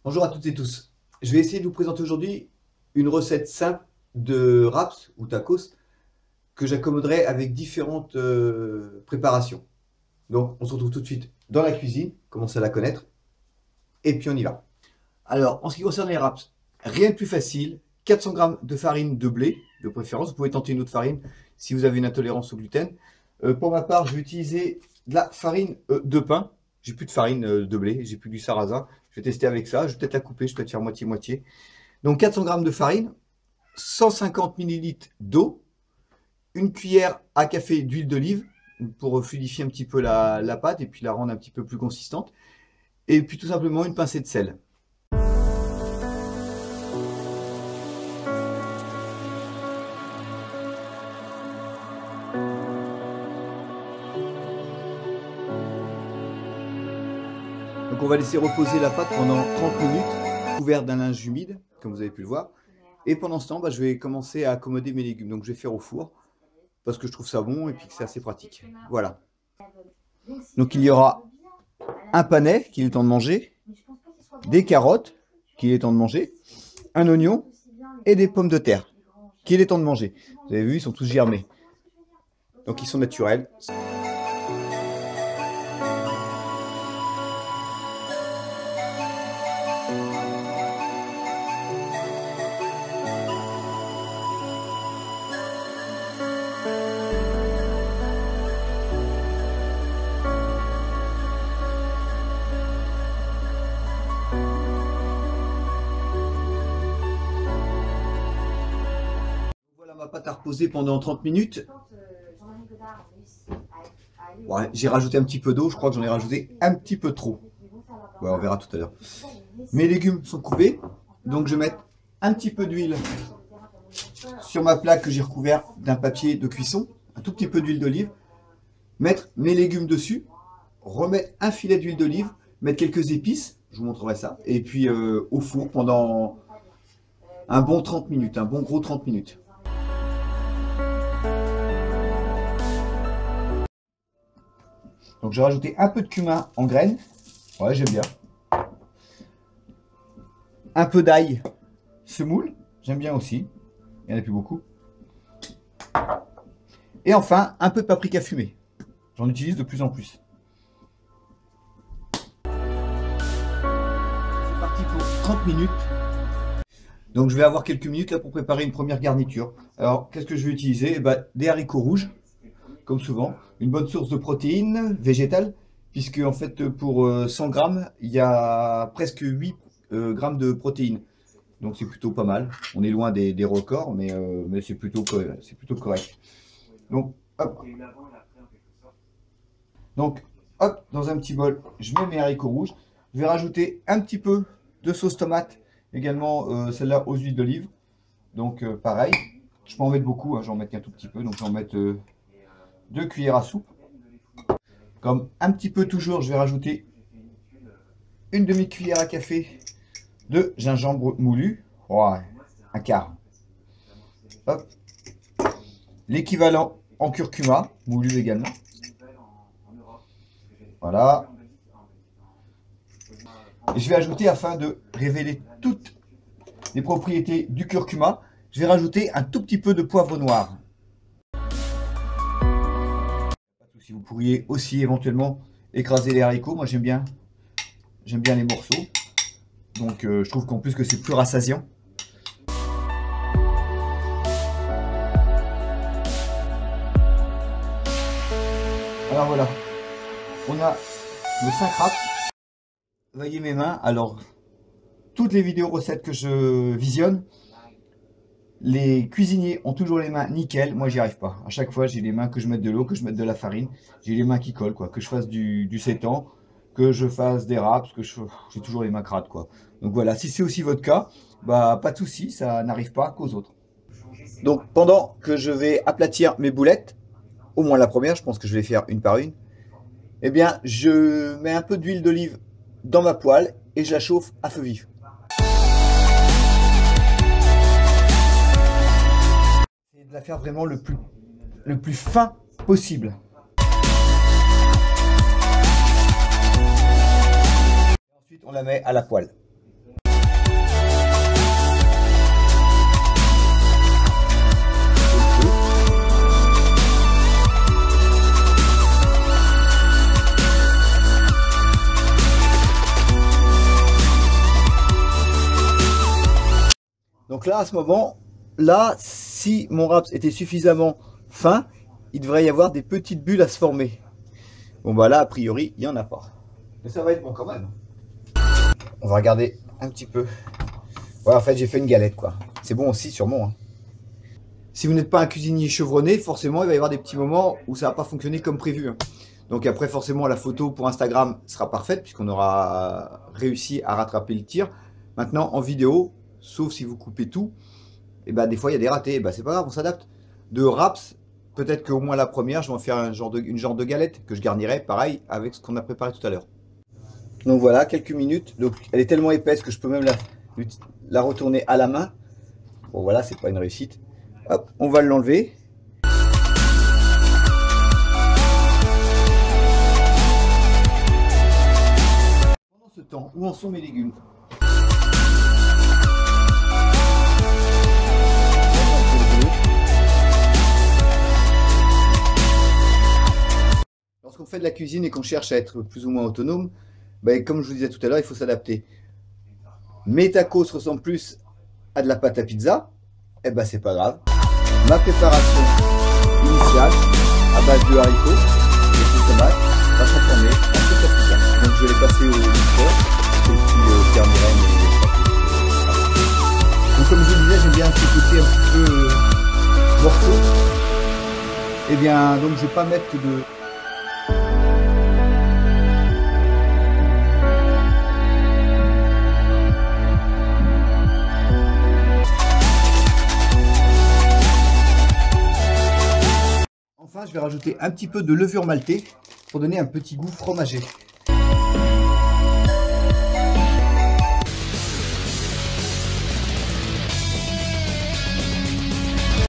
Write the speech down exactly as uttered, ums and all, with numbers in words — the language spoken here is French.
Bonjour à toutes et tous. Je vais essayer de vous présenter aujourd'hui une recette simple de wraps ou tacos que j'accommoderai avec différentes euh, préparations. Donc on se retrouve tout de suite dans la cuisine, commencez à la connaître, et puis on y va. Alors en ce qui concerne les wraps, rien de plus facile, quatre cents grammes de farine de blé, de préférence, vous pouvez tenter une autre farine si vous avez une intolérance au gluten. Euh, pour ma part, je vais utiliser de la farine euh, de pain. J'ai plus de farine euh, de blé, j'ai plus du sarrasin. Je vais tester avec ça. Je vais peut-être la couper, je vais peut-être faire moitié-moitié. Donc quatre cents grammes de farine, cent cinquante millilitres d'eau, une cuillère à café d'huile d'olive pour fluidifier un petit peu la, la pâte et puis la rendre un petit peu plus consistante. Et puis tout simplement une pincée de sel. Donc on va laisser reposer la pâte pendant trente minutes, couverte d'un linge humide, comme vous avez pu le voir. Et pendant ce temps, bah, je vais commencer à accommoder mes légumes. Donc je vais faire au four, parce que je trouve ça bon et puis que c'est assez pratique. Voilà. Donc il y aura un panais qu'il est temps de manger, des carottes qu'il est temps de manger, un oignon et des pommes de terre qu'il est temps de manger. Vous avez vu, ils sont tous germés. Donc ils sont naturels. Voilà ma pâte à reposer pendant trente minutes. Ouais, j'ai rajouté un petit peu d'eau, je crois que j'en ai rajouté un petit peu trop. Ouais, on verra tout à l'heure. Mes légumes sont coupés, donc je vais mettre un petit peu d'huile sur ma plaque que j'ai recouvert d'un papier de cuisson, un tout petit peu d'huile d'olive, mettre mes légumes dessus, remettre un filet d'huile d'olive, mettre quelques épices, je vous montrerai ça, et puis euh, au four pendant un bon trente minutes, un bon gros trente minutes. Donc j'ai rajouté un peu de cumin en graines. Ouais, j'aime bien. Un peu d'ail semoule. J'aime bien aussi. Il n'y en a plus beaucoup. Et enfin, un peu de paprika fumée. J'en utilise de plus en plus. C'est parti pour trente minutes. Donc je vais avoir quelques minutes là pour préparer une première garniture. Alors, qu'est-ce que je vais utiliser? Eh ben, des haricots rouges. Comme souvent, une bonne source de protéines végétales, puisque en fait pour cent grammes, il y a presque huit euh, grammes de protéines. Donc c'est plutôt pas mal. On est loin des, des records, mais, euh, mais c'est plutôt, c'est plutôt correct. Donc hop. Donc, hop, dans un petit bol, je mets mes haricots rouges. Je vais rajouter un petit peu de sauce tomate, également euh, celle-là aux huiles d'olive. Donc euh, pareil, je peux en mettre beaucoup, hein, j'en mets qu'un tout petit peu, donc j'en mets euh, deux cuillères à soupe. Comme un petit peu toujours, je vais rajouter une demi-cuillère à café de gingembre moulu. Oh, un quart. L'équivalent en curcuma, moulu également. Voilà. Et je vais ajouter, afin de révéler toutes les propriétés du curcuma, je vais rajouter un tout petit peu de poivre noir. Si vous pourriez aussi éventuellement écraser les haricots, moi j'aime bien, j'aime bien les morceaux. Donc euh, je trouve qu'en plus que c'est plus rassasiant. Alors voilà, on a le cinq wraps. Voyez mes mains. Alors toutes les vidéos recettes que je visionne, les cuisiniers ont toujours les mains nickel, moi j'y arrive pas. À chaque fois j'ai les mains, que je mette de l'eau, que je mette de la farine, j'ai les mains qui collent quoi. Que je fasse du, du sétan, que je fasse des wraps, que je j'ai toujours les mains crades quoi. Donc voilà, si c'est aussi votre cas, bah pas de souci, ça n'arrive pas qu'aux autres. Donc pendant que je vais aplatir mes boulettes, au moins la première, je pense que je vais les faire une par une, eh bien je mets un peu d'huile d'olive dans ma poêle et je la chauffe à feu vif. De la faire vraiment le plus, le plus fin possible. Ensuite, on la met à la poêle. Donc là, à ce moment, là, si mon raps était suffisamment fin, il devrait y avoir des petites bulles à se former. Bon bah là, a priori, il n'y en a pas. Mais ça va être bon quand même. On va regarder un petit peu. Ouais, en fait, j'ai fait une galette, quoi. C'est bon aussi, sûrement. Hein. Si vous n'êtes pas un cuisinier chevronné, forcément, il va y avoir des petits moments où ça va pas fonctionner comme prévu. Hein. Donc après, forcément, la photo pour Instagram sera parfaite puisqu'on aura réussi à rattraper le tir. Maintenant, en vidéo, sauf si vous coupez tout, et ben des fois, il y a des ratés. Et ben c'est pas grave, on s'adapte. De raps, peut-être qu'au moins la première, je vais en faire un genre de, une genre de galette que je garnirai, pareil, avec ce qu'on a préparé tout à l'heure. Donc voilà, quelques minutes. Donc elle est tellement épaisse que je peux même la, la retourner à la main. Bon voilà, c'est pas une réussite. Hop, on va l'enlever. Pendant ce temps, où en sont mes légumes? Lorsqu'on fait de la cuisine et qu'on cherche à être plus ou moins autonome, ben, comme je vous disais tout à l'heure, il faut s'adapter. Mes tacos ressemblent plus à de la pâte à pizza, et ben c'est pas grave. Ma préparation initiale à base de haricots et de tomates va transformer en sauce à pizza. Donc je vais les passer au mixeur et puis euh, garnirai mes tacos. Donc comme je vous disais, j'aime bien ce côté un petit peu euh, morceau. Et bien donc je vais pas mettre de Enfin, je vais rajouter un petit peu de levure maltée pour donner un petit goût fromager.